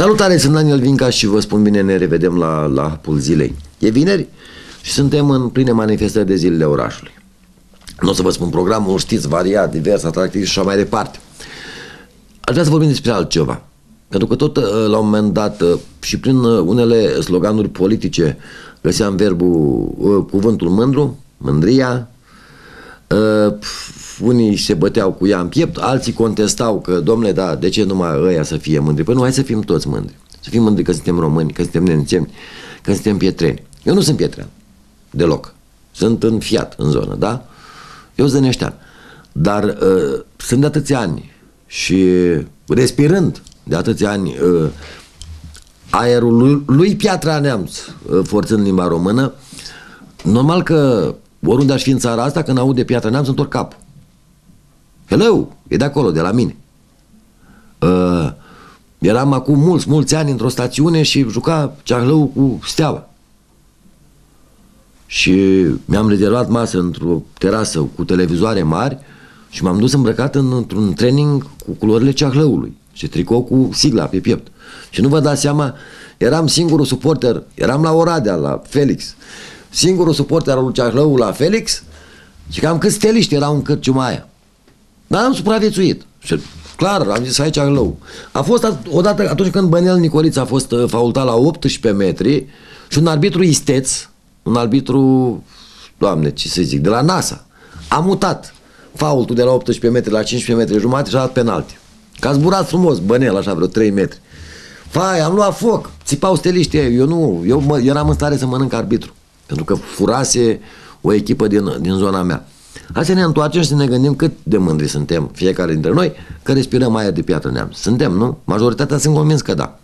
Salutare, sunt Daniel Vinca și vă spun bine, ne revedem la Hapul Zilei. E vineri și suntem în pline manifestări de zilele orașului. Nu o să vă spun programul, știți, variat, divers, atractiv și așa mai departe. Aș vrea să vorbim despre altceva. Pentru că tot la un moment dat și prin unele sloganuri politice găseam cuvântul mândru, mândria. Unii se băteau cu ea în piept, alții contestau că, domnule, da, de ce numai ăia să fie mândri? Păi nu, hai să fim toți mândri. Să fim mândri că suntem români, că suntem nemțeni, că suntem pietreni. Eu nu sunt pietrean, deloc. Sunt înfiat în zonă, da? Eu sunt zăneștean. Dar sunt de atâția ani și respirând de atâția ani aerul lui Piatra Neamț, forțând limba română, normal că oriunde aș fi în țara asta, când aud de Piatra Neamț, întorc capul. Hello, e de acolo, de la mine. Eram acum mulți ani într-o stațiune și juca Ceahlău cu Steaua. Și mi-am rezervat masă într-o terasă cu televizoare mari și m-am dus îmbrăcat într-un training cu culorile Ceahlăului și tricou cu sigla pe piept. Și nu vă dați seama, eram singurul suporter, eram la Oradea, la Felix, singurul suporter al lui Ceahlău la Felix și cam câți steliști erau în cârciuma aia. Dar am supraviețuit. Și clar, am zis aici Ceahlău. A fost odată atunci când Bănel Nicoliț a fost faultat la 18 metri și un arbitru isteț, un arbitru, doamne, ce să zic, de la NASA, a mutat faultul de la 18 metri la 15 metri jumate și a dat penalti. Că a zburat frumos Bănel, așa vreo 3 metri. Fai, am luat foc, țipau steliștii, eu eram în stare să mănânc arbitru, pentru că furase o echipă din zona mea. Hai să ne întoarcem și să ne gândim cât de mândri suntem fiecare dintre noi că respirăm aer de Piatra Neamț. Suntem, nu? Majoritatea sunt convins că da.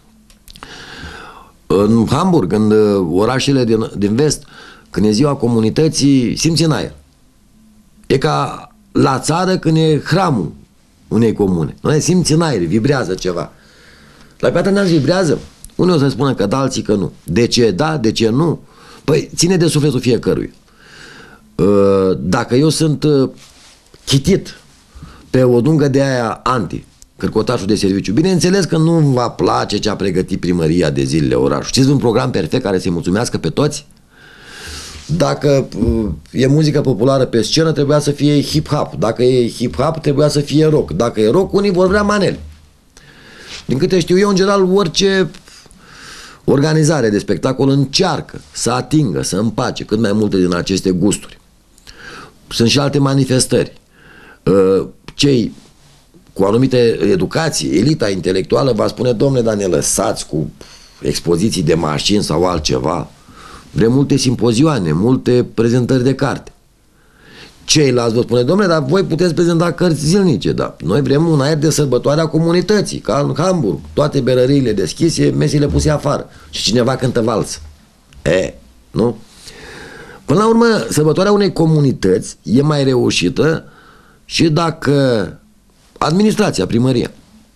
În Hamburg, în orașele din vest, când e ziua comunității, simți în aer. E ca la țară când e hramul unei comune. Noi simți în aer, vibrează ceva. La Piatra Neamț vibrează. Unii o să spună că da, alții că nu. De ce da, de ce nu? Păi ține de sufletul fiecăruia. Dacă eu sunt chitit pe o dungă de aia cârcotașul de serviciu, bineînțeles că nu va place ce a pregătit primăria de zilele orașului. Știți, un program perfect care să-i mulțumească pe toți? Dacă e muzică populară pe scenă, trebuia să fie hip-hop. Dacă e hip-hop, trebuia să fie rock. Dacă e rock, unii vor vrea manele. Din câte știu eu, în general, orice organizare de spectacol încearcă să atingă, să împace cât mai multe din aceste gusturi. Sunt și alte manifestări. Cei cu anumite educație, elita intelectuală va spune, domnule, dar ne lăsați cu expoziții de mașini sau altceva. Vrem multe simpozioane, multe prezentări de carte. Ceilalți vă spune, domnule, dar voi puteți prezenta cărți zilnice, dar noi vrem un aer de sărbătoare a comunității, ca în Hamburg, toate berăriile deschise, mesile puse afară și cineva cântă vals. Nu? Până la urmă, sărbătoarea unei comunități e mai reușită și dacă administrația, primăria,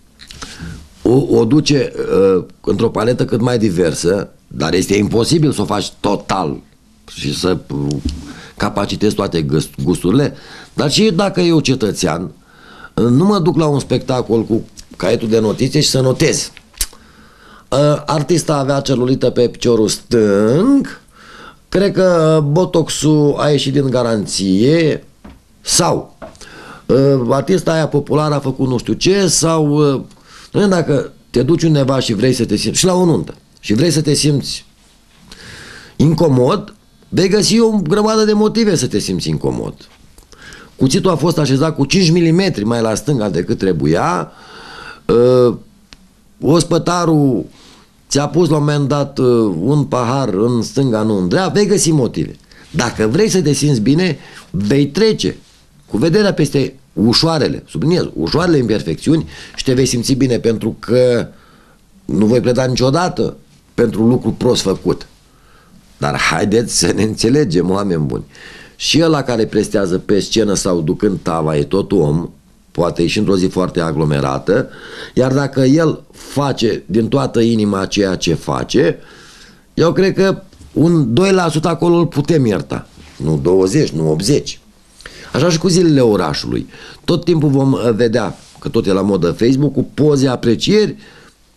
o duce într-o paletă cât mai diversă, dar este imposibil să o faci total și să capacitezi toate gusturile, dar și dacă eu cetățean nu mă duc la un spectacol cu caietul de notițe și să notez. Artista avea celulită pe piciorul stâng, cred că botoxul a ieșit din garanție, sau artista aia populară a făcut nu știu ce, sau dacă te duci undeva și vrei să te simți, și la o nuntă, și vrei să te simți incomod, vei găsi o grămadă de motive să te simți incomod. Cuțitul a fost așezat cu 5 mm mai la stânga decât trebuia, ospătarul ți-a pus la un moment dat un pahar în stânga, nu în dreapta, vei găsi motive. Dacă vrei să te simți bine, vei trece cu vederea peste ușoarele, subliniez, ușoarele imperfecțiuni și te vei simți bine, pentru că nu voi pleda niciodată pentru lucru prost făcut. Dar haideți să ne înțelegem, oameni buni. Și ăla care prestează pe scenă sau ducând tava e tot om, poate ieși într-o zi foarte aglomerată, iar dacă el face din toată inima ceea ce face, eu cred că un 2% acolo îl putem ierta. Nu 20, nu 80. Așa și cu zilele orașului. Tot timpul vom vedea, că tot e la modă Facebook, cu poze, aprecieri,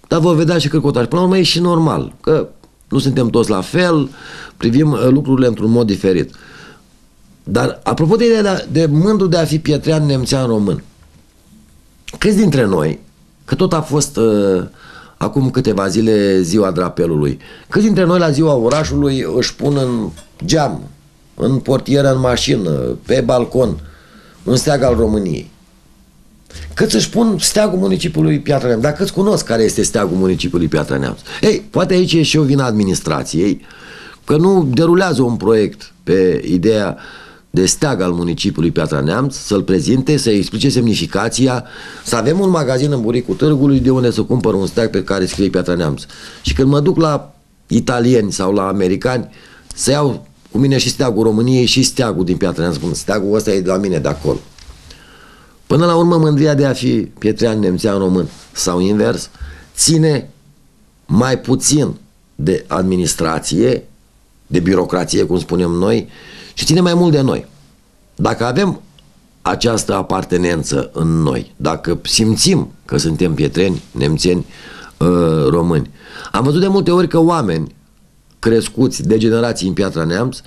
dar vă vedea și cărcotași. Până la urmă e și normal, că nu suntem toți la fel, privim lucrurile într-un mod diferit. Dar apropo de ideea de mândru de a fi pietrean, nemțean, român, câți dintre noi, că tot a fost acum câteva zile ziua drapelului, câți dintre noi la ziua orașului își pun în geam, în portieră, în mașină, pe balcon, un steag al României? Câți își pun steagul municipiului Piatra Neamț? Dar câți cunosc care este steagul municipiului Piatra Neamț? Ei, poate aici e și o vină administrației, că nu derulează un proiect pe ideea de steag al municipiului Piatra Neamț, să-l prezinte, să explice semnificația, să avem un magazin în buricul târgului de unde să cumpăr un steag pe care scrie Piatra Neamț. Și când mă duc la italieni sau la americani, să iau cu mine și steagul României și steagul din Piatra Neamț. Spun, steagul ăsta e de la mine, de acolo. Până la urmă, mândria de a fi pietrean, nemțean, român sau invers, ține mai puțin de administrație, de birocrație, cum spunem noi, și ține mai mult de noi. Dacă avem această apartenență în noi, dacă simțim că suntem pietreni, nemțeni, români. Am văzut de multe ori că oameni crescuți de generații în Piatra Neamț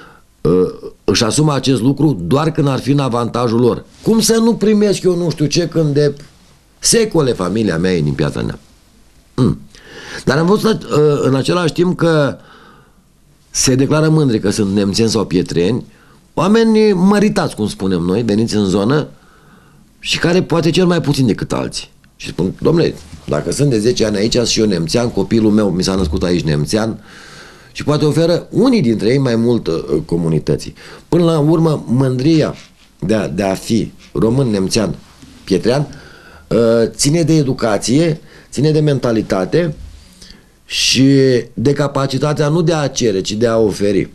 își asumă acest lucru doar când ar fi în avantajul lor. Cum să nu primesc eu nu știu ce când de secole familia mea e din Piatra Neamț? Dar am văzut în același timp că se declară mândri că sunt nemțeni sau pietreni, oameni măritați, cum spunem noi, veniți în zonă și care poate cel mai puțin decât alții. Și spun, domnule, dacă sunt de 10 ani aici și eu nemțean, copilul meu mi s-a născut aici nemțean, și poate oferă unii dintre ei mai mult comunității. Până la urmă, mândria de a fi român, nemțean, pietrean, ține de educație, ține de mentalitate și de capacitatea nu de a cere, ci de a oferi.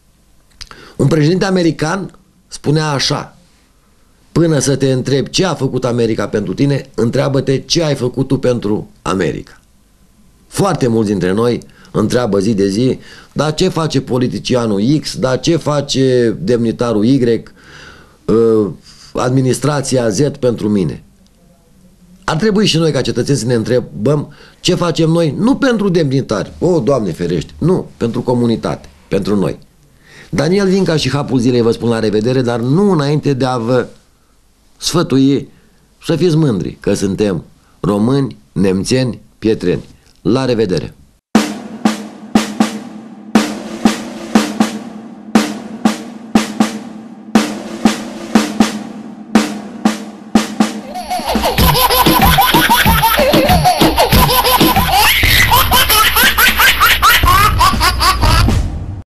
Un președinte american spunea așa: până să te întrebi ce a făcut America pentru tine, întreabă-te ce ai făcut tu pentru America. Foarte mulți dintre noi întreabă zi de zi, dar ce face politicianul X, dar ce face demnitarul Y, administrația Z pentru mine. Ar trebui și noi ca cetățeni să ne întrebăm ce facem noi, nu pentru demnitari, o, Doamne ferește, nu, pentru comunitate, pentru noi. Daniel Vinca și Hapul Zilei vă spun la revedere, dar nu înainte de a vă sfătui să fiți mândri că suntem români, nemțeni, pietreni. La revedere!